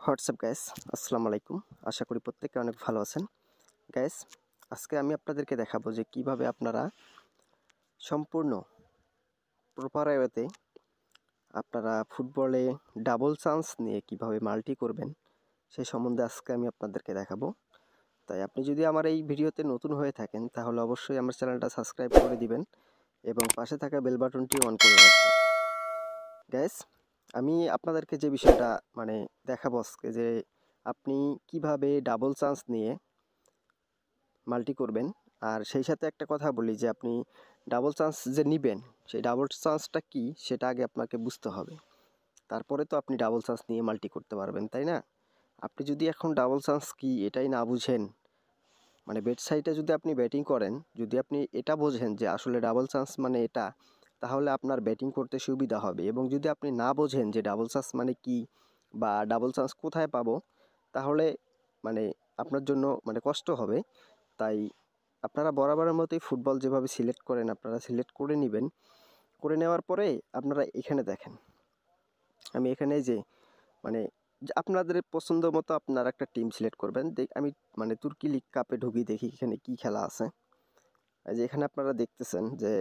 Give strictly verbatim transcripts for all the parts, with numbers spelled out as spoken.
WhatsApp guys, আসসালামু আলাইকুম। আশা করি প্রত্যেকে অনেক ভালো আছেন। গাইস, আজকে আমি আপনাদেরকে দেখাবো যে কিভাবে আপনারা সম্পূর্ণ প্রপার ওয়েতে আপনারা ফুটবলে ডাবল চান্স নিয়ে কিভাবে মাল্টি করবেন সেই সম্বন্ধে আজকে আমি আপনাদেরকে দেখাবো। তাই আপনি যদি আমার এই ভিডিওতে নতুন হয়ে থাকেন তাহলে অবশ্যই আমার চ্যানেলটা সাবস্ক্রাইব করে দিবেন এবং পাশে থাকা বেল বাটনটি অন করে রাখবেন। গাইস, আমি আপনাদেরকে যে বিষয়টা মানে দেখাবো আজকে যে আপনি কিভাবে ডাবল চান্স নিয়ে মাল্টি করবেন। আর সেই সাথে একটা কথা বলি যে আপনি ডাবল চান্স যে নেবেন সেই ডাবল চান্সটা কি সেটা আগে আপনাকে বুঝতে হবে, তারপরে তো আপনি ডাবল চান্স নিয়ে মাল্টি করতে পারবেন, তাই না? আপনি যদি এখন ডাবল চান্স কি এটাই না বুঝেন, মানে বেট সাইডে যদি আপনি ব্যাটিং করেন, যদি আপনি এটা বোঝেন যে আসলে ডাবল চান্স মানে এটা, তাহলে আপনার ব্যাটিং করতে সুবিধা হবে। এবং যদি আপনি না বোঝেন যে ডাবল চান্স মানে কি বা ডাবল চান্স কোথায় পাবো, তাহলে মানে আপনার জন্য মানে কষ্ট হবে। তাই আপনারা বরাবরের মতোই ফুটবল যেভাবে সিলেক্ট করেন আপনারা সিলেক্ট করে নেবেন। করে নেওয়ার পরে আপনারা এখানে দেখেন, আমি এখানে যে মানে আপনাদের পছন্দ মতো আপনারা একটা টিম সিলেক্ট করবেন। আমি মানে তুর্কি লিগ কাপে ঢুকি, দেখি এখানে কি খেলা আছে। এই যে এখানে আপনারা দেখতেছেন যে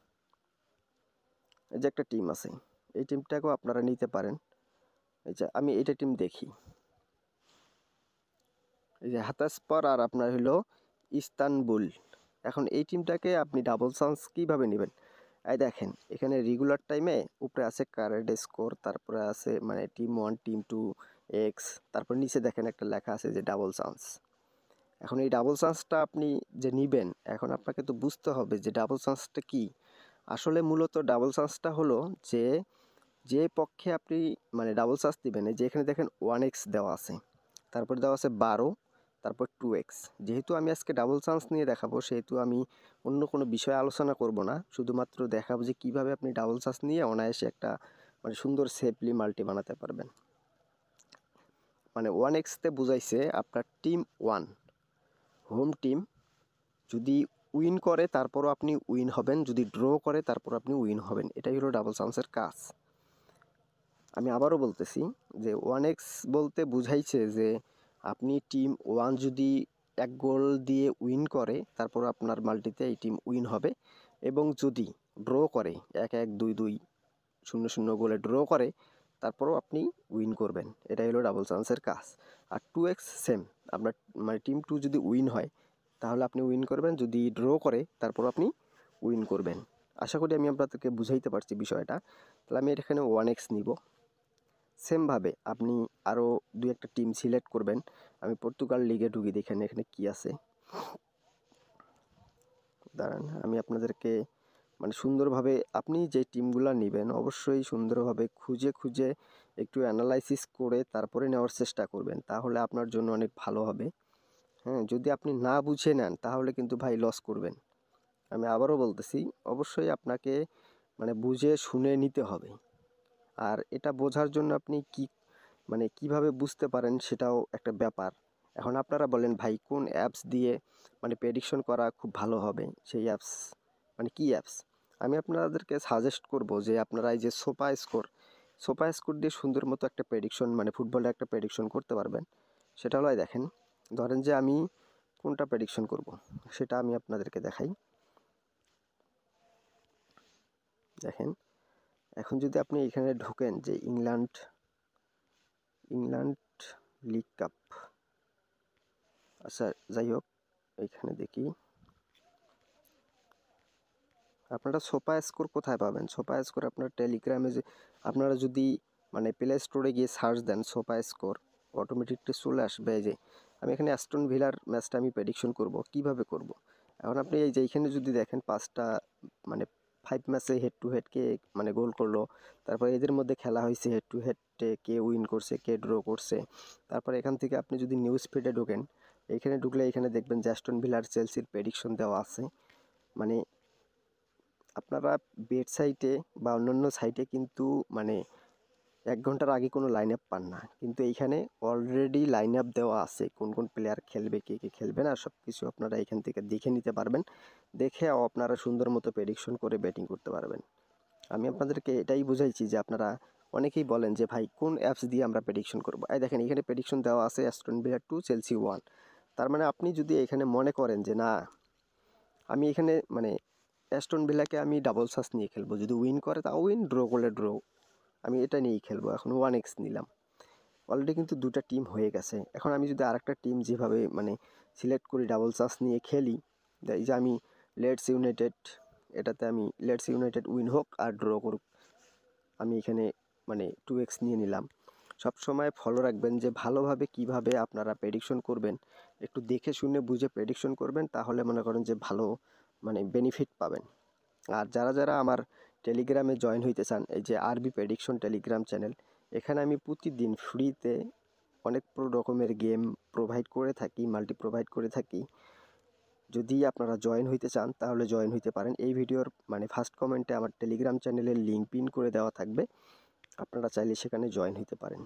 এই যে একটা টিম আছে, এই টিমটাকেও আপনারা নিতে পারেন। এই যে আমি এটা টিম দেখি, এই যে হাতাসপর আর আপনার হলো ইস্তানবুল। এখন এই টিমটাকে আপনি ডাবল চান্স কীভাবে নেবেন? এই দেখেন এখানে রেগুলার টাইমে উপরে আছে কারেন্ট স্কোর, তারপরে আছে মানে team one team two X, তারপর নিচে দেখেন একটা লেখা আছে যে ডাবল চান্স। এখন এই ডাবল চান্সটা আপনি যে নেবেন, এখন আপনাকে তো বুঝতে হবে যে ডাবল চান্সটা কি। আসলে মূলত ডাবল চান্সটা হলো যে যে পক্ষে আপনি মানে ডাবল চান্স দিবেন, এই যে এখানে দেখেন ওয়ান এক্স দেওয়া আছে, তারপর দেওয়া আছে বারো, তারপর টু এক্স। যেহেতু আমি আজকে ডাবল চান্স নিয়ে দেখাবো সেহেতু আমি অন্য কোনো বিষয়ে আলোচনা করব না, শুধুমাত্র দেখাবো যে কীভাবে আপনি ডাবল চান্স নিয়ে অনায়াসে একটা মানে সুন্দর সেফলি মাল্টি বানাতে পারবেন। মানে ওয়ান এক্সতে বুঝাইছে আপনার টিম ওয়ান হোম টিম যদি উইন করে তারপরও আপনি উইন হবেন, যদি ড্র করে তারপর আপনি উইন হবেন। এটাই হলো ডাবল চান্সের কাজ। আমি আবারও বলতেছি যে ওয়ান এক্স বলতে বুঝাইছে যে আপনি টিম ওয়ান যদি এক গোল দিয়ে উইন করে তারপর আপনার মাল্টিতে এই টিম উইন হবে, এবং যদি ড্র করে এক এক দুই দুই শূন্য শূন্য গোলে ড্র করে তারপরও আপনি উইন করবেন। এটাই হলো ডাবল চান্সের কাজ। আর টু এক্স সেম, আপনার মানে টিম টু যদি উইন হয় তাহলে আপনি উইন করবেন, যদি ড্র করে তারপর আপনি উইন করবেন। আশা করি আমি আপনাদেরকে বুঝাইতে পারছি বিষয়টা। তাহলে আমি এখানে ওয়ান এক্স নিব। সেমভাবে আপনি আরও দুই একটা টিম সিলেক্ট করবেন। আমি পর্তুগাল লিগে ঢুকি, দেখেন এখানে কি আছে। দাঁড়ান আমি আপনাদেরকে মানে সুন্দরভাবে আপনি যে টিমগুলো নেবেন অবশ্যই সুন্দরভাবে খুঁজে খুঁজে একটু অ্যানালাইসিস করে তারপরে নেওয়ার চেষ্টা করবেন, তাহলে আপনার জন্য অনেক ভালো হবে। হ্যাঁ, যদি আপনি না বুঝে নেন তাহলে কিন্তু ভাই লস করবেন। আমি আবারও বলতেছি, অবশ্যই আপনাকে মানে বুঝে শুনে নিতে হবে। আর এটা বোঝার জন্য আপনি কি মানে কিভাবে বুঝতে পারেন সেটাও একটা ব্যাপার। এখন আপনারা বলেন ভাই কোন অ্যাপস দিয়ে মানে প্রেডিকশন করা খুব ভালো হবে, সেই অ্যাপস মানে কি অ্যাপস? আমি আপনাদেরকে সাজেস্ট করব যে আপনারা এই যে সোফা স্কোর সোফা স্কোর দিয়ে সুন্দর মতো একটা প্রেডিকশন মানে ফুটবলে একটা প্রেডিকশন করতে পারবেন। সেটা হলো দেখেন, ধরেন যে আমি কোনটা প্রেডিকশন করব সেটা আমি আপনাদেরকে দেখাই। দেখেন এখন যদি আপনি এখানে ঢোকেন যে ইংল্যান্ড ইংল্যান্ড লিগ কাপ, আচ্ছা যাই হোক এইখানে দেখি আপনারা সোফা স্কোর কোথায় পাবেন। সোফা স্কোর আপনার টেলিগ্রামে যে আপনারা যদি মানে প্লে স্টোরে গিয়ে সার্চ দেন সোফা স্কোর, অটোমেটিকলি চলে আসবে। এই যে আমি এখানে অ্যাস্টন ভিলার ম্যাচটা আমি প্রেডিকশন করব, কিভাবে করব। এখন আপনি এই যে এইখানে যদি দেখেন পাঁচটা মানে ফাইভ ম্যাচে হেড টু হেড কে মানে গোল করলো, তারপর এদের মধ্যে খেলা হয়েছে হেড টু হেডে কে উইন করছে কে ড্র করছে। তারপর এখান থেকে আপনি যদি নিউজ ফিডে ঢোকেন, এইখানে ঢুকলে এখানে দেখবেন যে অ্যাস্টন ভিলার চেলসির প্রেডিকশন দেওয়া আছে। মানে আপনারা বেট সাইটে বা অন্যান্য সাইটে কিন্তু মানে এক ঘন্টার আগে কোনো লাইন আপ পান না, কিন্তু এইখানে অলরেডি লাইন আপ দেওয়া আছে, কোন কোন প্লেয়ার খেলবে কে কে খেলবে না সব কিছু আপনারা এখান থেকে দেখে নিতে পারবেন। দেখে আপনারা সুন্দর মতো প্রেডিকশন করে ব্যাটিং করতে পারবেন। আমি আপনাদেরকে এটাই বুঝাইছি যে আপনারা অনেকেই বলেন যে ভাই কোন অ্যাপস দিয়ে আমরা প্রেডিকশন করব। এই দেখেন এখানে প্রেডিকশন দেওয়া আছে Aston Villa two Chelsea one. তার মানে আপনি যদি এখানে মনে করেন যে না আমি এখানে মানে অ্যাস্টন ভিলাকে আমি ডাবল সাস নিয়ে খেলবো, যদি উইন করে তাও উইন, ড্র করলে ড্র, আমি এটা নিয়েই খেলবো। এখন ওয়ান এক্স নিলাম, অলরেডি কিন্তু দুটা টিম হয়ে গেছে। এখন আমি যদি আরেকটা টিম যেভাবে মানে সিলেক্ট করি ডাবল চান্স নিয়ে খেলি, এই যে আমি লেটস ইউনাইটেড, এটাতে আমি লেটস ইউনাইটেড উইন হোক আর ড্র করুক, আমি এখানে মানে টু এক্স নিয়ে নিলাম। সবসময় ফলো রাখবেন যে ভালোভাবে কিভাবে আপনারা প্রেডিকশন করবেন, একটু দেখে শুনে বুঝে প্রেডিকশন করবেন, তাহলে মনে করেন যে ভালো মানে বেনিফিট পাবেন। আর যারা যারা আমার টেলিগ্রামে জয়েন হইতে চান, এই যে আরবি প্রেডিকশন টেলিগ্রাম চ্যানেল, এখানে আমি প্রতিদিন ফ্রিতে অনেক রকমের গেম প্রোভাইড করে থাকি, মাল্টি প্রোভাইড করে থাকি। যদি আপনারা জয়েন হইতে চান তাহলে জয়েন হইতে পারেন। এই ভিডিওর মানে ফার্স্ট কমেন্টে আমার টেলিগ্রাম চ্যানেলের লিঙ্ক পিন করে দেওয়া থাকবে, আপনারা চাইলে সেখানে জয়েন হইতে পারেন।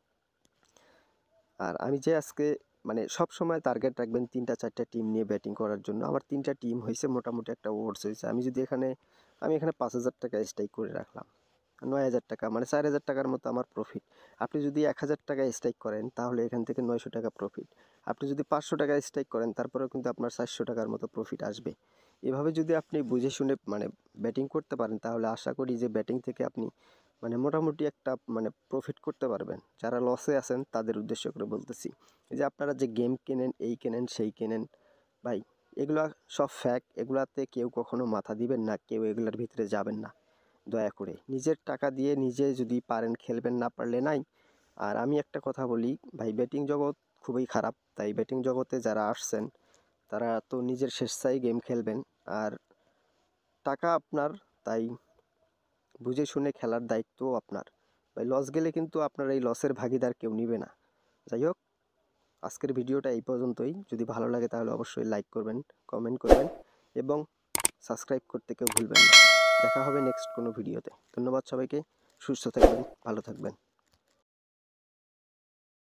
আর আমি যে আজকে মানে সব সময় টার্গেট রাখবেন তিনটা চারটা টিম নিয়ে ব্যাটিং করার জন্য। আমার তিনটা টিম হয়েছে, মোটামুটি একটা ওভার্স হয়েছে। আমি যদি এখানে আমি এখানে পাঁচ হাজার টাকা স্ট্রাইক করে রাখলাম, নয় হাজার টাকা মানে চার হাজার টাকার মতো আমার প্রফিট। আপনি যদি এক হাজার টাকা স্ট্রাইক করেন তাহলে এখান থেকে নয়শো টাকা প্রফিট। আপনি যদি পাঁচশো টাকা স্ট্রাইক করেন তারপরেও কিন্তু আপনার চারশো টাকার মতো প্রফিট আসবে। এভাবে যদি আপনি বুঝে শুনে মানে ব্যাটিং করতে পারেন তাহলে আশা করি যে ব্যাটিং থেকে আপনি মানে মোটামুটি একটা মানে প্রফিট করতে পারবেন। যারা লসে আছেন তাদের উদ্দেশ্য করে বলতেছি, যে আপনারা যে গেম কেনেন, এই কেনেন সেই কেনেন, ভাই এগুলা সব ফ্যাক্ট, এগুলাতে কেউ কখনো মাথা দিবেন না, কেউ এগুলার ভিতরে যাবেন না। দয়া করে নিজের টাকা দিয়ে নিজে যদি পারেন খেলবেন, না পারলে নাই। আর আমি একটা কথা বলি ভাই, ব্যাটিং জগৎ খুবই খারাপ, তাই ব্যাটিং জগতে যারা আসছেন তারা তো নিজের স্বেচ্ছায় গেম খেলবেন, আর টাকা আপনার, তাই বুঝে শুনে খেলার দায়িত্বও আপনার। ভাই লস গেলে কিন্তু আপনার এই লসের ভাগিদার কেউ নিবে না। যাই হোক, আজকের ভিডিওটা এই পর্যন্তই। যদি ভালো লাগে তাহলে অবশ্যই লাইক করবেন, কমেন্ট করবেন এবং সাবস্ক্রাইব করতে কেউ ভুলবেন না। দেখা হবে নেক্সট কোনো ভিডিওতে। ধন্যবাদ সবাইকে, সুস্থ থাকবেন, ভালো থাকবেন।